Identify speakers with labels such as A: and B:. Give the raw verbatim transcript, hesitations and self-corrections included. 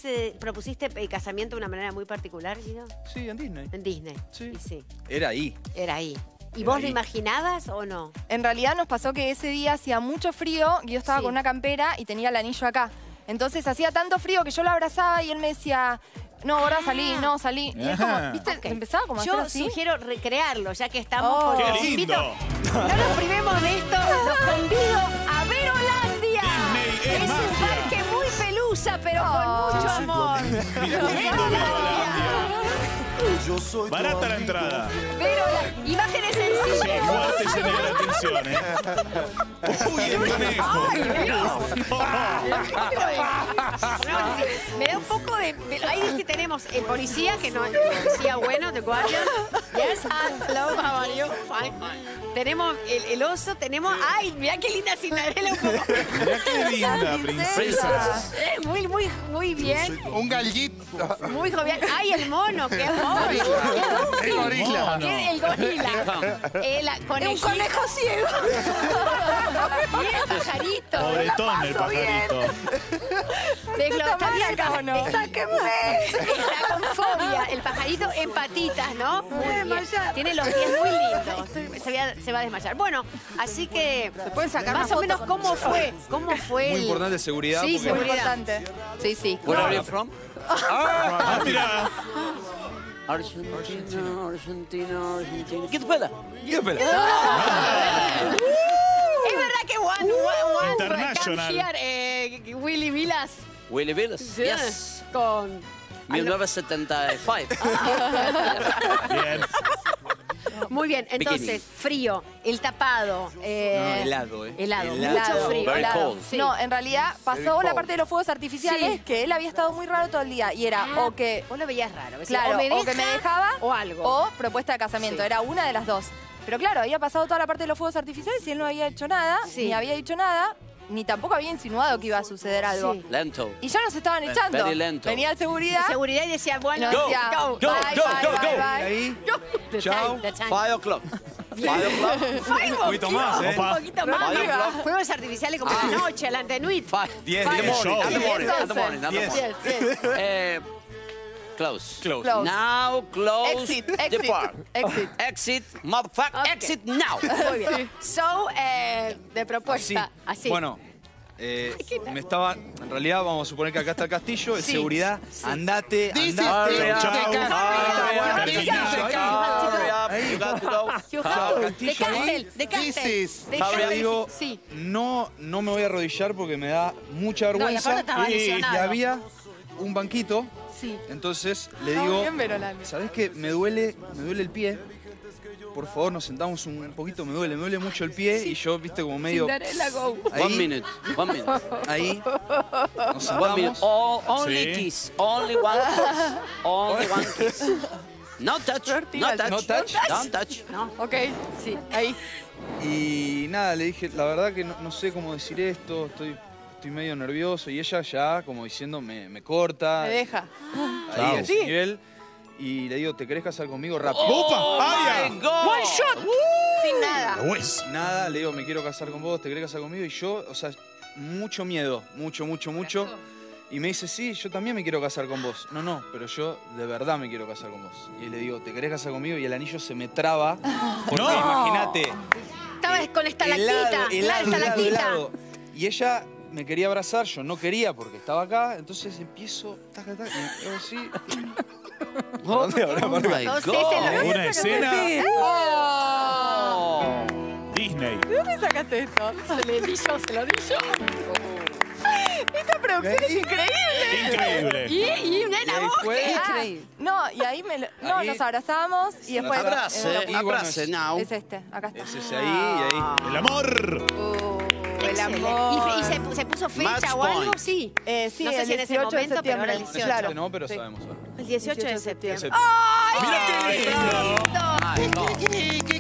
A: eh, propusiste el casamiento de una manera muy particular, Guido?
B: Sí, en Disney.
A: En Disney.
B: Sí.
A: Y sí.
B: Era ahí.
A: Era ahí. ¿Y
B: Era
A: vos
B: ahí.
A: lo imaginabas o no?
C: En realidad nos pasó que ese día hacía mucho frío, yo estaba
A: Sí.
C: con una campera y tenía el anillo acá. Entonces hacía tanto frío que yo lo abrazaba y él me decía, no, ahora salí, no, salí. Y es como, ¿viste?
A: Ok.
C: Empezaba como a
A: Yo
C: hacer así.
A: sugiero recrearlo, ya que estamos.
C: Oh.
A: porque
D: ¡Qué
A: los
D: lindo!
A: invito- no nos privemos de esto, los convido a Verolandia.
D: Disney es
A: Es un
D: magia.
A: parque muy pelusa, pero con mucho amor.
D: Mira qué lindo Verolandia.
E: Yo soy
D: Barata la entrada.
A: Verolandia. Imágenes
D: Sí,
A: sencillas.
D: igual te genera la atención, ¿eh? Uy, el conejo.
A: No, me da un poco de... Ahí dice tenemos el policía, que no el policía bueno, The Guardian. Yes, hello, how are you? Fine. Tenemos el, el oso, tenemos... ¡Ay, mirá qué linda Cinderella! Un poco.
D: Mirá qué linda, princesa.
A: Eh, Muy, muy, muy bien.
E: un gallito.
A: Muy jovial. ¡Ay, el mono! ¡Qué amor!
E: El gorila.
A: ¿Qué? El gorila. Eh, la conejita.
C: Un conejo ciego.
A: Y el pajarito.
D: Pobretón el pajarito.
A: Desglo-
C: ¿Está mal
A: bien,
C: acá o no?
A: eh, Está con fobia. El pajarito en patitas, ¿no? Muy bien. Tiene los pies muy lindos. Se va, se va a desmayar. Bueno, así que...
C: Se pueden sacar
A: más
C: una
A: o menos
C: foto
A: cómo fue. ¿Cómo fue
B: Muy
A: el-
B: importante seguridad.
A: Sí,
B: porque-
C: Muy
A: seguridad.
C: importante.
A: Sí, sí.
F: Where are you from?
D: Ah, mira.
F: Argentina, Argentina, Argentina. ¿Qué te pasa?
B: ¿Qué pela?
A: Es verdad que one, one, one
D: International.
A: come here, eh, Willy Vilas.
F: Willy Willis. Yes.
A: Con...
F: mil novecientos setenta y cinco.
D: Bien.
A: Muy bien, entonces,
F: Bikini.
A: frío, el tapado. eh,
B: No, helado, ¿eh?
A: Helado,
B: Helado.
A: mucho frío.
F: Very
A: helado.
F: cold.
A: Sí.
C: No, en realidad pasó la parte de los fuegos artificiales
A: Sí.
C: que él había estado muy raro todo el día. Y era
A: Ah,
C: o que,
A: vos lo veías raro. decía,
C: claro,
A: o, me
C: o que me
A: deja
C: dejaba
A: o algo.
C: o propuesta de casamiento.
A: Sí.
C: Era una de las dos. Pero claro, había pasado toda la parte de los fuegos artificiales y él no había hecho nada,
A: Sí.
C: ni había dicho nada, ni tampoco había insinuado que iba a suceder algo.
A: Sí.
F: Lento.
C: Y ya nos estaban echando.
F: Very lento.
C: Venía el seguridad.
A: Seguridad y decía, bueno,
C: Nos
F: Go,
C: decía,
A: go,
F: go,
C: bye,
F: go,
C: bye,
F: go,
C: bye,
F: go.
C: bye.
B: Ahí.
A: The
B: Chao.
A: time, the time.
F: Five o'clock. Five o'clock.
A: Five
B: Un poquito más, ¿eh?
A: Un poquito más.
F: Five
A: Mira,
F: o'clock.
A: Fuegos artificiales como la noche, la antenuit.
F: Five.
B: Diez,
F: In the
B: diez.
F: morning.
D: show.
F: In the morning.
C: Diez,
F: In the morning. In the
B: Diez.
F: morning.
A: Yes, yes.
F: Eh, close.
B: Close.
C: Close.
F: Now close.
C: Exit, exit,
F: Depart.
C: exit.
F: Exit. Motherfucker.
A: Ok.
F: Exit now.
A: Muy bien. So, eh, de
B: Así.
A: propuesta, así.
B: Bueno, eh, me estaba... En realidad, vamos a suponer que acá está el castillo. El
A: Sí.
B: seguridad, andate,
E: Dice
B: andate.
E: de
D: Chao.
F: Hurry up.
B: Ahí.
F: You got to go.
A: You
B: Chao,
A: have to-
B: castillo
A: de Castel,
B: ahí.
A: de Castel.
E: This is-
A: de
B: Yo
A: Castel.
B: digo,
A: Sí.
B: no, no me voy a arrodillar porque me da mucha
A: No, y
B: vergüenza.
A: aparte estaba
B: y,
A: lesionado.
B: y había un banquito.
C: Sí.
B: Entonces le
C: Estaba
B: digo,
C: bien, Verolandia.
B: ¿sabés qué? Me duele, me duele el pie. Por favor, nos sentamos un poquito, me duele, me duele mucho el pie. Y yo, viste, como medio...
C: Cinderella, go.
F: One
B: Ahí,
F: minute. One minute.
B: ahí, nos
F: One minute.
B: sentamos.
F: All, only
D: Sí.
F: kiss. Only one kiss. Only one kiss. No touch. No touch.
B: No touch.
F: Don't touch.
A: ¿No?
C: Ok,
A: Sí.
C: ahí.
B: Y nada, le dije, la verdad que no, no sé cómo decir esto, estoy, estoy medio nervioso. Y ella ya, como diciendo, me, me corta.
C: Me deja.
B: Ahí,
D: Chao.
B: a ese nivel. Y le digo, ¿te querés casar conmigo rápido?
D: ¡Opa!
F: Oh
D: ¡Ay!
F: my God.
A: One shot.
C: Sin nada.
D: Pues.
B: Nada, le digo, me quiero casar con vos, ¿te querés casar conmigo? Y yo, o sea, mucho miedo, mucho, mucho, mucho. Y me dice, sí, yo también me quiero casar con vos. No, no, pero yo de verdad me quiero casar con vos. Y le digo, ¿te querés casar conmigo? Y el anillo se me traba. Porque
D: No.
B: imagínate.
A: Estaba con estalactita.
B: helado,
A: Claro,
B: helado, helado,
A: estalactita.
B: helado. Y ella me quería abrazar, yo no quería porque estaba acá. Entonces empiezo, taca, taca, y hago así. ¿Dónde habrá
F: Oh
B: marcado?
F: my
A: No sé, se lo-
F: God.
D: Una escena
F: Oh.
D: Disney.
C: ¿De dónde sacaste esto?
A: Se le di yo, se lo di yo.
C: Esta producción es increíble.
D: Increíble.
A: Y, y nena,
B: Y ahí
A: vos
B: fue.
A: qué?
C: Ah, no, y ahí me lo- no,
B: Ahí.
C: nos abrazamos y después...
F: Abrace,
C: eh,
B: Y bueno,
F: abrace
B: es-
F: now.
C: Es este, acá está.
B: Es ese ahí y ahí.
D: El amor.
C: Uh, el
A: Excelente.
C: amor.
A: ¿Y, y se, se puso fecha
F: Match
A: o algo?
F: point.
A: Sí.
C: Eh, sí,
A: No sé
C: el
A: si en ese
C: dieciocho de
A: momento, pero ahora el
C: septiembre.
A: dieciocho.
C: Claro.
B: No, pero
C: Sí.
B: sabemos ahora.
A: El dieciocho de
C: dieciocho de
A: septiembre.
C: septiembre.
A: ¡Ay,
D: Mira qué lindo.
F: My God.